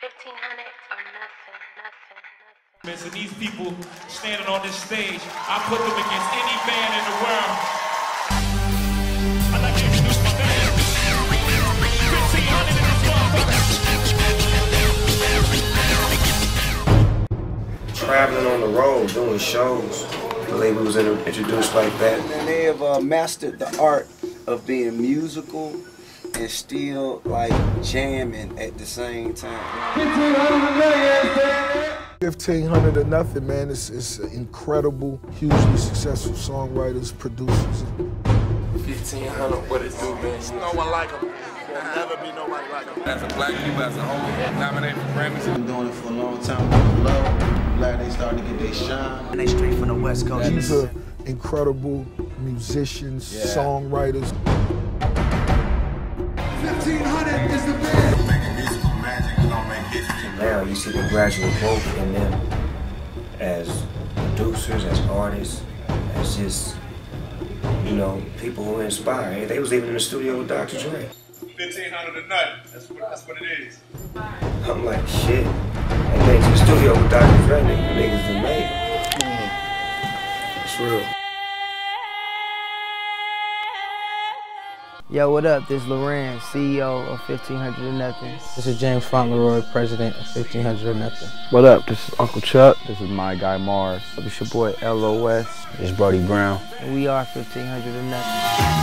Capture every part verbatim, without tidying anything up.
fifteen hundred or nothing, nothing, nothing. So these people standing on this stage, I put them against any band in the world. I'd like to introduce my band. fifteen hundred in this motherfucker. Traveling on the road, doing shows. I believe we was introduced like that. And they have uh, mastered the art of being musical and still like jamming at the same time. fifteen hundred or nothing, man. It's, it's incredible, hugely successful songwriters, producers. fifteen hundred, what it do, man? No one like them. There'll never be nobody like them. As a black people, as a whole, nominated for Grammys. Been doing it for a long time. People love. Glad they starting to get their shine. And they straight from the West Coast. These are incredible musicians, yeah. Songwriters. fifteen hundred is the band. Making musical magic, we don't make history. Now you see the gradual growth in them as producers, as artists, as just, you know, people who inspire. They was even in the studio with Doctor Dre. fifteen hundred or nothing. That's what, that's what it is. I'm like, shit. And they to the studio with Doctor Dre, niggas, niggas done made it. It's real. Yo, what up? This is Loren, C E O of fifteen hundred or nothing. This is James Fauntleroy, president of fifteen hundred or nothing. What up? This is Uncle Chuck. This is my guy Mars. It's your boy L O S. This is Brody Brown. And we are fifteen hundred or nothing.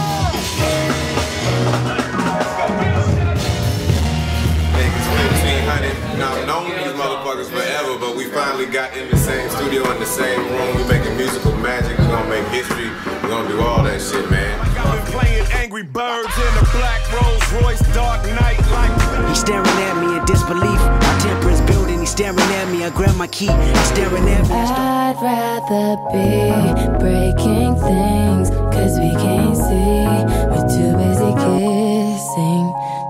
fifteen hundred. Now, I've known these motherfuckers forever, but we finally got in the same studio, in the same room. We making musical magic. We're gonna make history. We're gonna do all that shit, man. I've been playing Angry Birds in a black Rolls Royce, Dark Knight like. He's staring at me in disbelief. My temper is building. He's staring at me. I grab my key. He's staring at me. I'd rather be breaking things, cause we can't see. We're too busy kissing.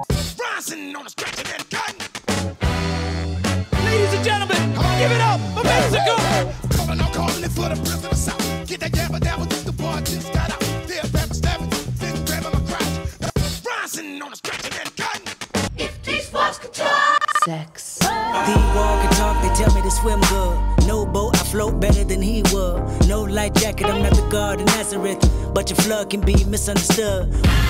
Ladies and gentlemen, give it up for Mexico! Coming on, calling it for the president of South. Get that yabba dabba, just the boy just got out. There, pepper stabbing, then grabbing my crotch. Rising on the stretching and cutting. If these boys could talk. Sex. They walk and talk, they tell me to swim good. No boat, I float better than he would. No light jacket, I'm not the God of Nazareth. But your flood can be misunderstood.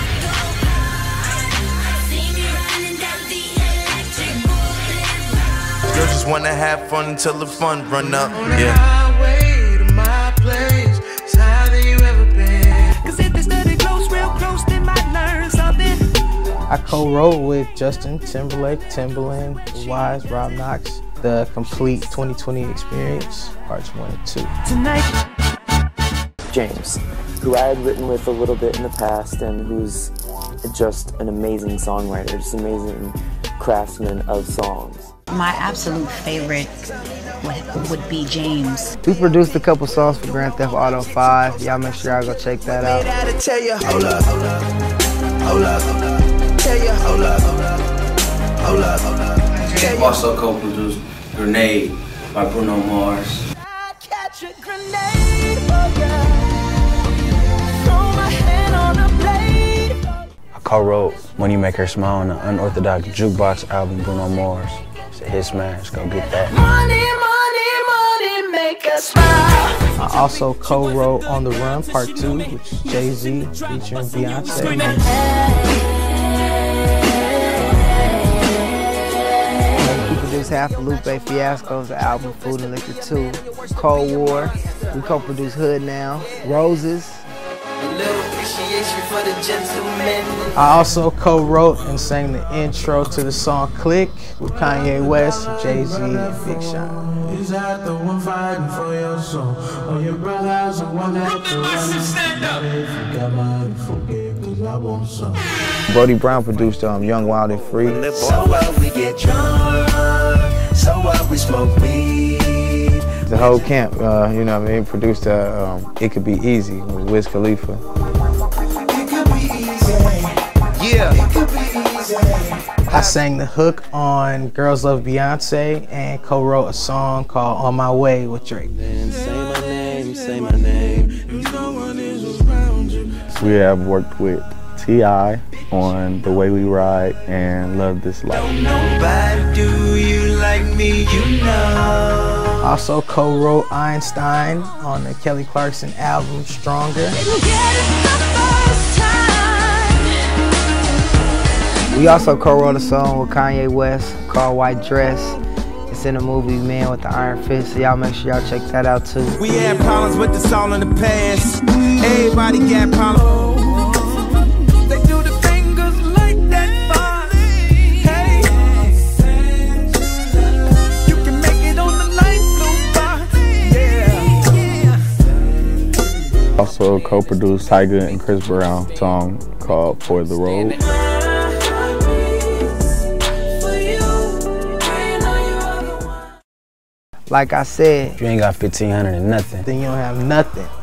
Girls just wanna have fun until the fun run up, yeah. Highway to my place, it's higher than you ever been. Cause if they study close, real close, they might learn something. I co-wrote with Justin Timberlake, Timbaland, Wise, Rob Knox, the complete twenty twenty experience, parts one and two. Tonight. James, who I had written with a little bit in the past and who's just an amazing songwriter, just an amazing craftsman of songs. My absolute favorite would, would be James. We produced a couple songs for Grand Theft Auto five. Y'all make sure y'all go check that out. Tell you, hold up, hold up, hold up, tell you, hold up, hold up, hold up. Also co-produced Grenade by Bruno Mars. I catch a grenade for ya. Throw my hand on a blade. I co-wrote When You Make Her Smile on the Unorthodox Jukebox album, Bruno Mars. It's a hit smash, go get that. Money, money, money, make us smile. I also co-wrote On the Run Part two, which is Jay-Z featuring Beyonce. We produced half of Lupe Fiasco's album Food and Liquor two. Cold War. We co-produced Hood Now. Roses. For the gentlemen. I also co-wrote and sang the intro to the song Click with Kanye West, Jay-Z, and Big Sean. Is that the one fighting for your soul? Or your brother's the one that you run? If you got mine, forget, cause I want some. Brody Brown produced um, Young, Wild, and Free. So what we get drunk, so what we smoke weed. The whole camp, uh, you know what I mean, produced uh, um, It Could Be Easy with Wiz Khalifa. Yeah. I sang the hook on Girls Love Beyonce and co-wrote a song called On My Way with Drake. Then say my name, say my name. We have worked with T I on The Way We Ride and Love This Life. Nobody do you me, you know. Also co-wrote Einstein on the Kelly Clarkson album Stronger. We also co-wrote a song with Kanye West called White Dress. It's in the movie Man with the Iron Fist, so y'all make sure y'all check that out too. We had problems with the song in the past. Everybody got problems. They do the fingers like that. Hey, you can make it on the light blue bar. Yeah. Also co-produced Tyga and Chris Brown song called For the Road. Like I said, if you ain't got fifteen hundred and nothing, then you don't have nothing.